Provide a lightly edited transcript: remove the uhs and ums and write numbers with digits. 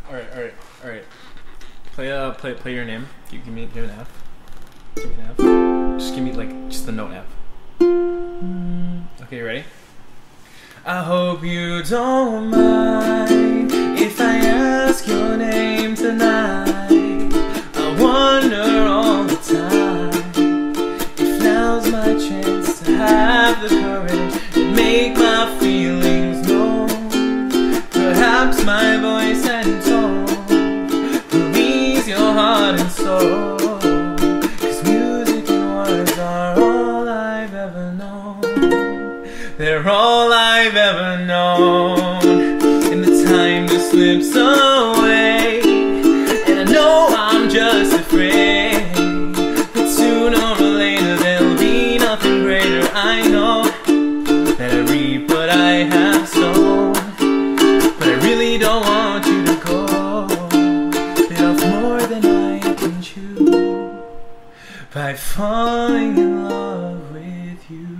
Alright. Play your name. Give me an F. Give me an F. Just give me just the note F. Okay, you ready? I hope you don't mind if I ask your name tonight. I wonder all the time if now's my chance to have the courage to make my feelings known. Perhaps my voice and tone will ease your heart and soul. 'Cause music and words are all I've ever known. They're all I've ever known. And the time just slips away, and I know I'm just afraid that sooner or later there'll be nothing greater. I know that I reap what I have sown, but I really don't want you to go. Bit off more than I can chew by falling in love with you.